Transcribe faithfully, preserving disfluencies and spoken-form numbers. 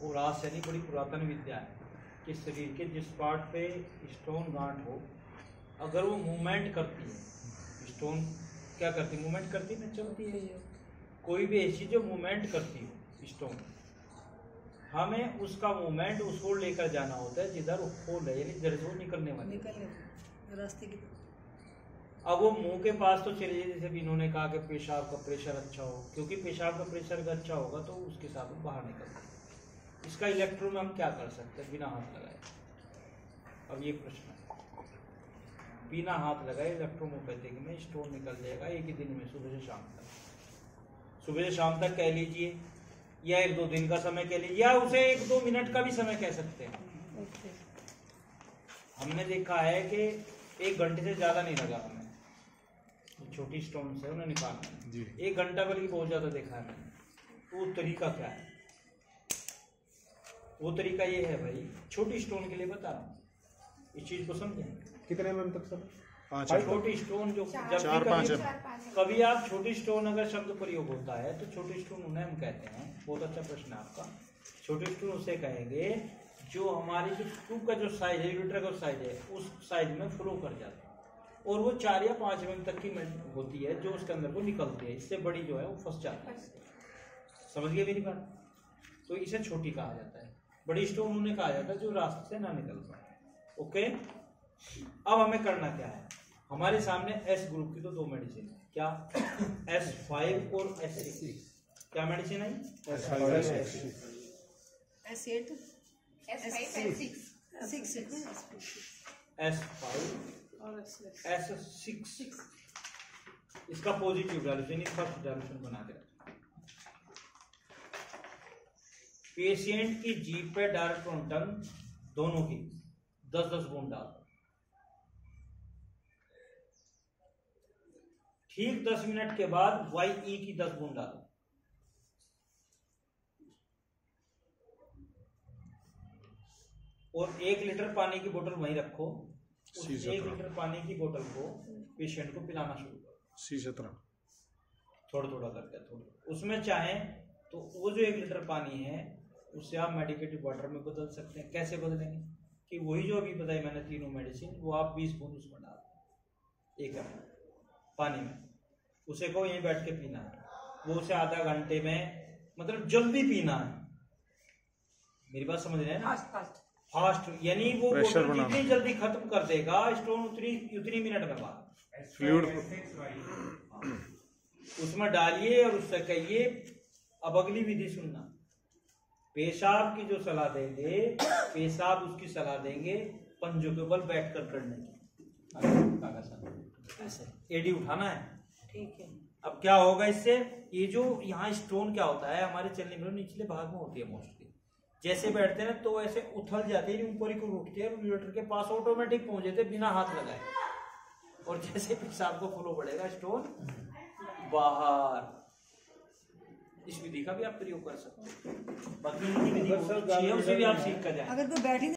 और रास यानी बड़ी पुरातन विद्या है कि शरीर के जिस पार्ट पे स्टोन गांठ हो, अगर वो मूवमेंट करती है, स्टोन क्या करती है, मूवमेंट करती है ना, चलती है। कोई भी ऐसी जो मूवमेंट करती हो स्टोन, हमें उसका मूवमेंट उसको लेकर जाना होता है जिधर होल है, यानी जड़ से निकलने वाली रास्ते की। अब वो मुंह के पास तो चले जाए, जैसे भी इन्होंने कहा कि पेशाब का प्रेशर अच्छा हो, क्योंकि पेशाब का प्रेशर अगर अच्छा होगा तो उसके साथ वो बाहर निकलता है। इसका इलेक्ट्रो में हम क्या कर सकते हैं बिना हाथ लगाए? अब ये प्रश्न है, बिना हाथ लगाए इलेक्ट्रोमोपैथिक में स्टोन निकल जाएगा एक ही दिन में, सुबह से शाम तक। सुबह से शाम तक कह लीजिए, या एक दो दिन का समय कह लीजिए, या उसे एक दो मिनट का भी समय कह सकते हैं। हमने देखा है कि एक घंटे से ज्यादा नहीं लगा हमें, छोटी स्टोन से उन्हें निकालना, एक घंटा बल्कि बहुत ज्यादा देखा है मैंने। वो तरीका क्या है? वो तरीका ये है भाई, छोटी स्टोन के लिए बता रहा हूँ, इस चीज को समझें। कितने एम तक सर? पाँच छोटी स्टोन जो जब चार पाँच कभी आप छोटी स्टोन अगर शब्द प्रयोग होता है तो छोटी स्टोन उन्हें हम कहते हैं। बहुत अच्छा प्रश्न है आपका। छोटी स्टोन उसे कहेंगे जो हमारी जो ट्यूब का जो साइज है, यूरेटर का साइज है, उस साइज में फ्लो कर जाता है, और वो चार या पाँच एम एम तक की होती है जो उसके अंदर को निकलती है। इससे बड़ी जो है वो फंस जाती है। समझ गए मेरी बात? तो इसे छोटी कहा जाता है। बड़ी स्टोन उन्हें कहा जाता है जो रास्ते से ना निकल पाए। ओके, अब हमें करना क्या है? हमारे सामने एस ग्रुप की तो दो मेडिसिन है। क्या? एस फाइव और एस सिक्स। क्या मेडिसिन है? S five S S eight S five S six S five और एस सिक्स। इसका पॉजिटिव डायल्यूशन, फर्स्ट डायल्यूशन बना के रखा। पेशेंट की जीभ पे डायरेक्ट ऑन टंग दोनों की दस दस बूंद डाल, ठीक दस मिनट के बाद वाई ई की दस बूंद डालो। और एक लीटर पानी की बोतल वहीं रखो। उस एक लीटर पानी की बोतल को पेशेंट को पिलाना शुरू करो, सी सत्रह थोड़ा थोड़ा करके। थोड़ा उसमें चाहे तो वो जो एक लीटर पानी है उससे आप मेडिकेटेड वाटर में बदल सकते हैं। कैसे बदलेंगे? कि वही जो अभी बताई मैंने तीनों मेडिसिन, वो आप बीस बूंद उसमें डाल दें एक पानी में। उसे को यहीं बैठ के पीना है। वो उसे आधा घंटे में, मतलब जल्दी पीना है। मेरी बात समझ रहे हैं ना? फास्ट, यानी वो जितनी जल्दी खत्म कर देगा स्टोन उतनी उतनी मिनट में बाद फ्लूइड उसमें डालिए और उससे कहिए अब अगली विधि सुनना। पेशाब की जो सलाह देंगे, पेशाब उसकी सलाह देंगे पंजों के बल बैठ कर करने की। ऐसे एडी उठाना है, ठीक है। अब क्या होगा इससे? ये जो यहाँ स्टोन क्या होता है हमारे चलने में निचले भाग में होती है मोस्टली। जैसे बैठते हैं तो ऐसे उथल जाते हैं, ऊपर ही को उठते हैं, यूरेटर के पास ऑटोमेटिक पहुंच जाते बिना हाथ लगाए। और जैसे पेशाब को फ्लो बढ़ेगा स्टोन बाहर। इस विधि का भी आप प्रयोग कर सकते हैं। बाकी उसे भी आप सीख कर जाए। अगर कोई बैठी